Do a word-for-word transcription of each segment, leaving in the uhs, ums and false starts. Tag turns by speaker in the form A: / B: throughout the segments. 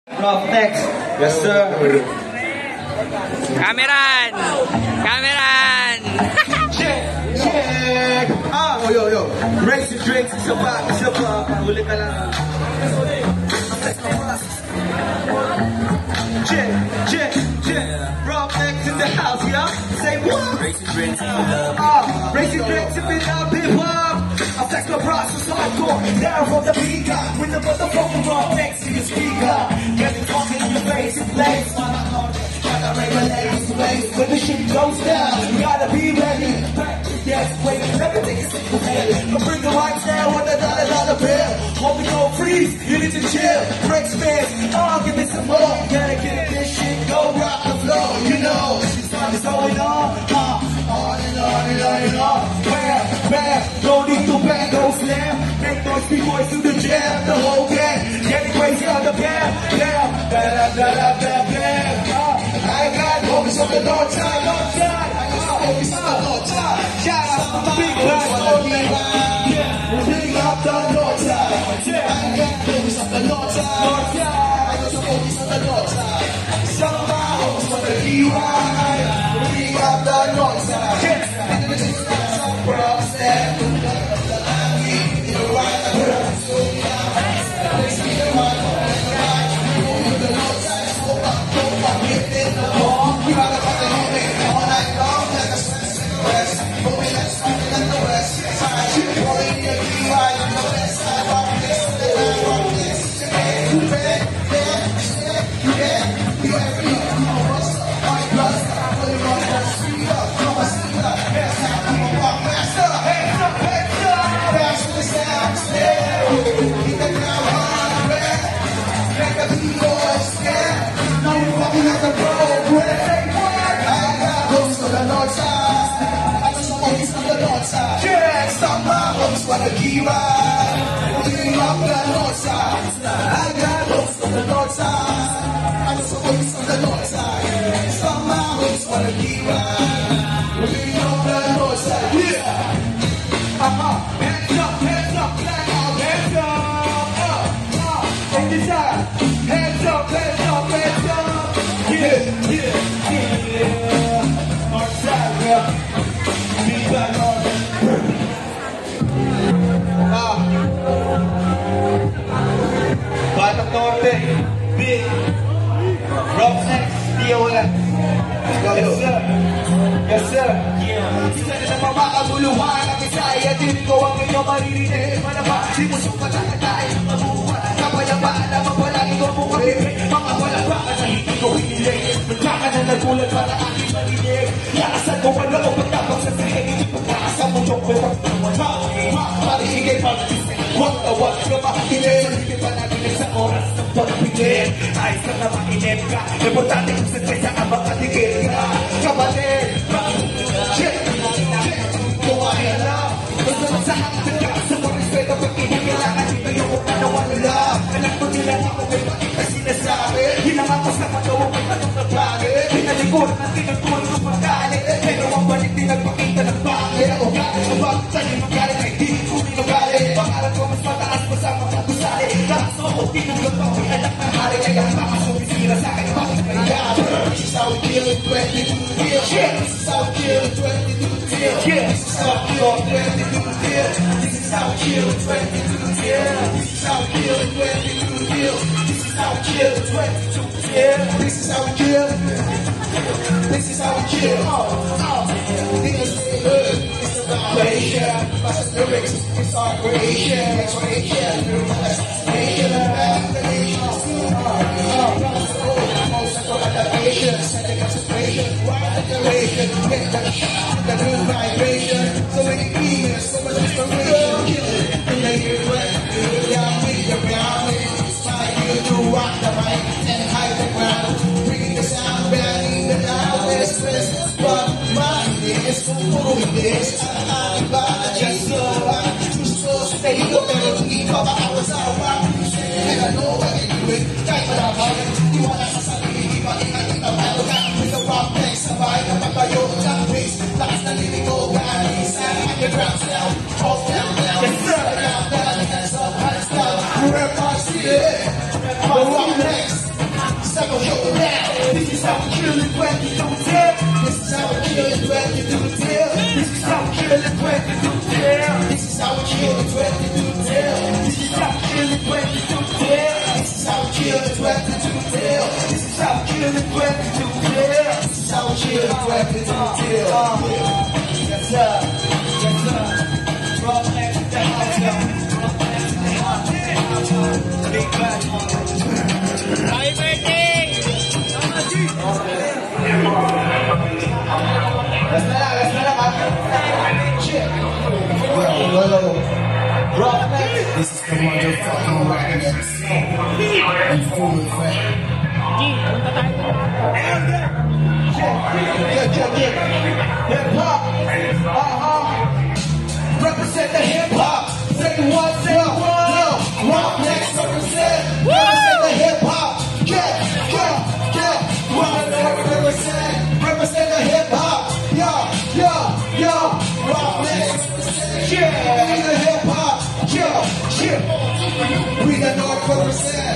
A: Ruffnekx, yes sir.
B: Kameran! Kameran!
A: Check! Check! Ah! Yo, yo, yo! Race and drinks, isa pa, isa pa. Huli ka lang. Check! Check! Check! Ruffnekx in the house, yeah? Say what? Race and drinks, ah! Race and drinks, if it up, hip hop! I flex my process hardcore, down from the peacock. When the motherfucker Ruffnekx to your speaker. Get me talking in your face, in place. Gotta regulate the ways when the shit goes down. You gotta be ready. Yes, wait, everything is in the head. But bring the lights down with a dollar dollar bill. Hope you don't freeze, you need to chill. Break space, oh, give me some more. Gotta get this shit, go rock the floor. You know, this time is going on, huh? On and on and on and on. Where, where, no need to bang, go slam. Make those B-boys do the jam, the whole gang. Getting crazy on the bam, bam, bam, bam, bam, bam. I got focus on the North side, North side. I got focus on the North side. Shout out to the big guys, big up the North side. I got focus on the North side, North side. I got focus on the North side. Some of my hoes want to be right. Big up the North side. Some bros that you know right. So we gotta put the home in all night long, like a cigarette. But we let's find it in the west side. Rolling in your D I on the west side. Rock this, rock this. You bet, bet, you bet. You every white blood, put it on the street up. Come on, see up. Hands up, come on, walk faster. Hands up, hands up. Fast with the sound, stay. Keep the ground hard, red. Make the B-boys scared. Now we're walking out the road, red. Some hoes wanna keep right. Bring up the north side. I got hoes on the north side. I got some hoes on the north side. Some hoes wanna keep right. Bring up the north side. Yeah. Uh-huh. Hands up, hands up, blackout, hands up. Uh, uh. In the side. Hands up, hands up, hands up. Yeah, yeah, yeah. North side, yeah. Be back on. Batang Norte, Big, Ruffnekx, D O N. Yes sir, yes sir. Isa na naman makaguluhan ang Isaya. Dito ko ang inyong maririnig. Malaba, di mo siyang patatatayin ang mabuhat. Kapayapaan naman palagi ko mo kapibig. Mga walang baka na hindi ko hinilig. Magkaka na nagulat para aking marinig. Lakasan ko pa loob pagtapag sa sahig. Pagkakasan mo yung bebang tawa. Ma, ma, marigay pag-isip. Huwag tawag ka makikinig. Hindi pa naginig sa oras ng pagpigil. Ayos ka na makinip ka. Importante kung sa kwesa ka makatigil ka. Kapatid, check, check. Kumain na. Gusto mo sa hanggang ka. Sa mga respeto pag kinakailangan. Dito yung kung nanawa nila. Alam mo nila ako may makita sinasabi. Hinangapas na pagkawa may tanong na bagay. Pinalikuran at tinagtuloy ng pagkalit. Pero ang balik din nagpakita ng bagay. O galit mo ba? Sa'yo magalit ay di ko minagalit. Pangalan ko mas mataas pa sa mga gusali. Lakas mo ko tinulog pa may anak na hari. Kaya baka sumisira sa akin bakit kaya. This is how we kill it, twenty-two deal. This is how we kill it, twenty-two deal. This is how we kill it, twenty-two deal. This is how we kill it, twenty-two deal. This is how we kill it, twenty-two deal. This is how we kill it, twenty-two deal. This is how we kill it. This is how we kill it. Niggas say good. It's about creation. My lyrics, it's our creation. Creation. Creation. Second concentration, right declaration, get the the new vibration. So many feelings, so much inspiration. Kill it, and make it wet. Down with the ground, inspire you to rock the mic and hide the ground. Bringing the sound back in the down. Express what my is. Puro this, I'm about just so hot. Too slow, stay the melody. Papa, I was out rock. And I know I can do it. Type it out, you wanna sabay na pagbayo ng race. Lakas na linig ko, guys. Underground sound, off down, down. Yes, sir. Down, down, hands up, hands down. Rep our city. The Ruffnekx. the twenty-two deal. This is how we kill the twenty-two deal. This is how we kill the twenty-two deal. Yes sir, yes sir. Ruffnekx in the house, yo. Ruffnekx in the house. Big bad.
B: Happy birthday!
A: Let's not out, let's not out. Shit. Yo, yo, yo. Ruffnekx. This is the motherfucking Ruffnekx. And full effect. Get, get, get. Hip hop. Uh-huh. Represent the hip hop. Say what, say what. Yo, Ruffnekx represent. Represent the hip hop. Get, get, get. Ruffnekx represent. Represent the hip hop. Yo, yo, yo. Ruffnekx represent. Yeah, the hip hop. Yo, yeah. We the North represent.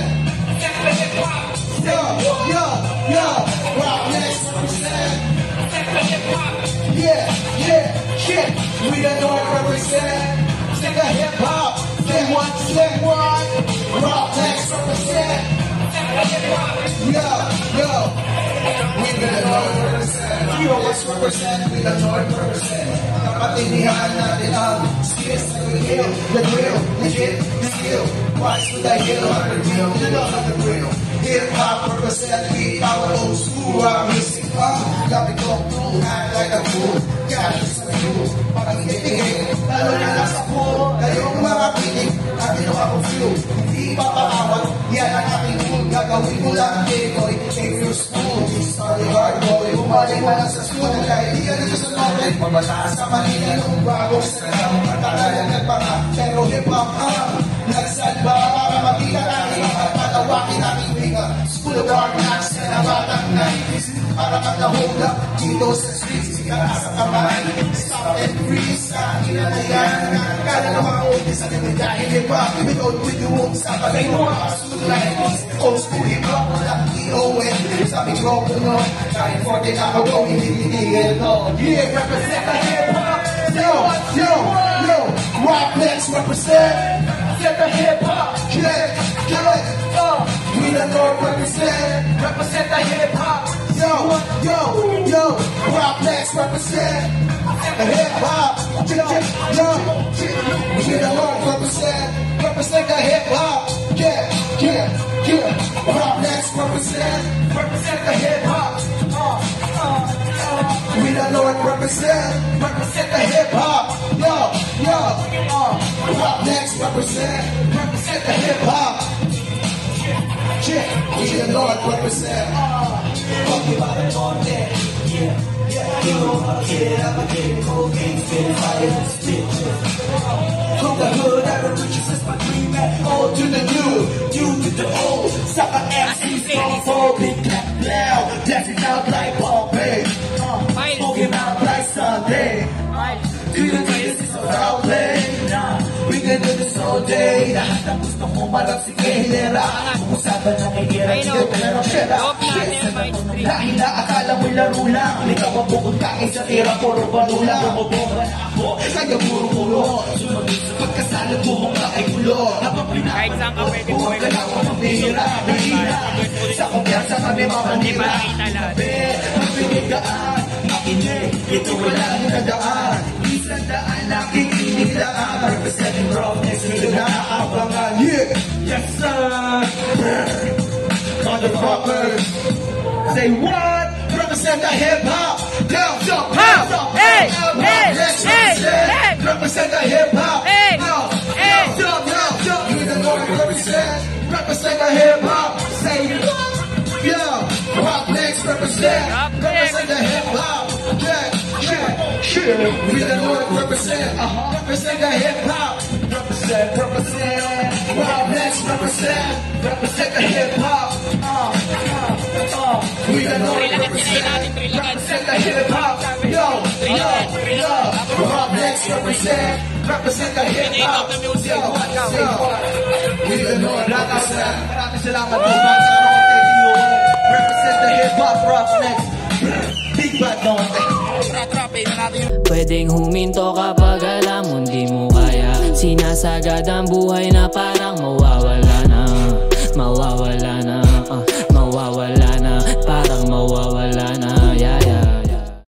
A: Yo, yo, yo. Ruffnekx represent. Yeah, yeah, yeah. We the North represent. Say the hip hop. Say what, say what. Ruffnekx represent. Yo, yo. We the North represent. You always represent. We the North represent. Kapatinihan natin ang skills na real, the real, legit, the skill. Rise with the hill, the real, you know the real. Hip hop represent. We our old school. Our music up. Got me go through, act like a fool. Got me some rules. Parang hitigil. Lalo na nasa pool. Kayong mga pinig. Atin ang akong feel. Hindi papaawat. Yan ang aking rule. Gagawin mo lang, J-Boy. Take your school. Study hard, boy. Bumalik mo lang sa school. Kahit di ka nito sa novel. Pabataas sa Manila nung bagong sarap. Matagalan nagpaka. Pero hip-hop up. Nagsalba para makita natin at patawakin natin binga. School of Hard Knocks na nabatang nineties. Para mag-hold up dito sa streets. Sikara sa kamay. Stop and freeze. Sa akin na na yan. Nakakala ng mga old sa nila dahil hip-hop. With old with the wood. Sa bagay mo mga school nineties. Old school hip-hop. Walang E O N. Sa mikropono. Kahit forte na ako. Hindi tinigil to. Yeah, represent the hip-hop. Yo, yo, yo. Ruffnekx represent. Represent the hip-hop. Yeah, yeah. Uh, we the North represent. Represent the hip-hop. Yo, yo, yo. Ruffnekx represent. The hip-hop. Yo, yo. We the North represent. Represent the hip-hop. Yeah, yeah, yeah. Ruffnekx represent. Represent the hip-hop. Uh, uh, uh. We the North represent. Represent the hip-hop. Yo, yo. Uh, Ruffnekx represent. Represent the hip-hop. Yeah, we the North represent. Fuck you by the North, yeah, yeah. You know I'm a kid, I'm a kid, cocaine, spitting fire, spit. From the hood, I the riches is my dream, man. Old to the new, new to the old. Sucker M Cs, don't fall, big black blow. Dancing out like Bombay. Smoking out like Sunday. Do the greatest is without play. Nah, we can do this all day. Lahat ang gusto mo marap si Kehlera. Kumusaban na may gira, sige pero shera. Dahil na akala mo'y laro lang. Ikaw ang bukod kain sa tira, puro banula. Bumubomba na ako, kaya puro-puro. Pagkasalat mo mong ay gulo. Habang pinapanagot, buwag ka lang ang pambihira. Nahira, sa kumpiyansa kami mamanira. Magbibiggaan, makinig, ito wala ang nadaan. Isang daan, nakikinig lang. Representing Ruffnekx, ito na abangan. Yeah, yes sir. Motherfuckers, say what? Represent the hip-hop. Down, jump, down, jump,
B: hey, hey, hey, hey.
A: Represent the hip-hop.
B: Hey,
A: down,
B: hey.
A: Jump, down, jump. We the North represent. Represent the hip-hop. Say what? Yeah, Ruffnekx represent. Represent the hip-hop. Yeah, yeah, yeah. We the North represent. Uh-huh. Represent the hip-hop. Represent, represent. Ruffnekx represent. Represent the hip-hop. Uh, uh, uh. We the North represent. Represent the hip-hop. Yo, yo, yo. Ruffnekx represent. Represent the hip-hop. Yo, yo. We the North represent. Maraming salamat po ba sa represent the hip-hop, Ruffnekx. Big bad North.
C: Pwedeng huminto kapag alam mo di mo kaya. Sinasagad ang buhay na parang mawawala na, mawawala